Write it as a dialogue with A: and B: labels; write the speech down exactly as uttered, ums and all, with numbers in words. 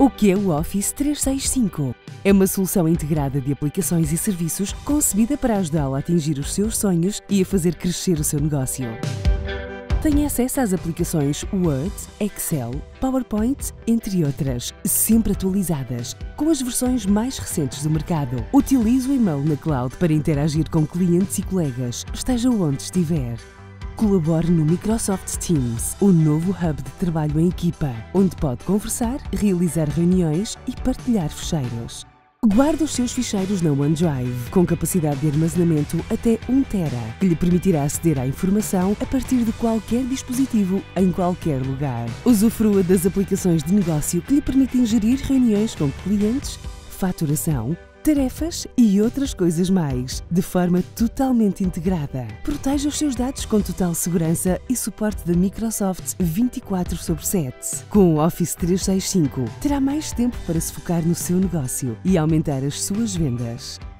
A: O que é o Office trezentos e sessenta e cinco? É uma solução integrada de aplicações e serviços concebida para ajudá-lo a atingir os seus sonhos e a fazer crescer o seu negócio. Tenha acesso às aplicações Word, Excel, PowerPoint, entre outras, sempre atualizadas, com as versões mais recentes do mercado. Utilize o e-mail na cloud para interagir com clientes e colegas, esteja onde estiver. Colabore no Microsoft Teams, o novo hub de trabalho em equipa, onde pode conversar, realizar reuniões e partilhar ficheiros. Guarde os seus ficheiros na OneDrive, com capacidade de armazenamento até um tera, que lhe permitirá aceder à informação a partir de qualquer dispositivo, em qualquer lugar. Usufrua das aplicações de negócio que lhe permitem gerir reuniões com clientes, faturação, tarefas e outras coisas mais, de forma totalmente integrada. Proteja os seus dados com total segurança e suporte da Microsoft vinte e quatro sobre sete. Com o Office trezentos e sessenta e cinco, terá mais tempo para se focar no seu negócio e aumentar as suas vendas.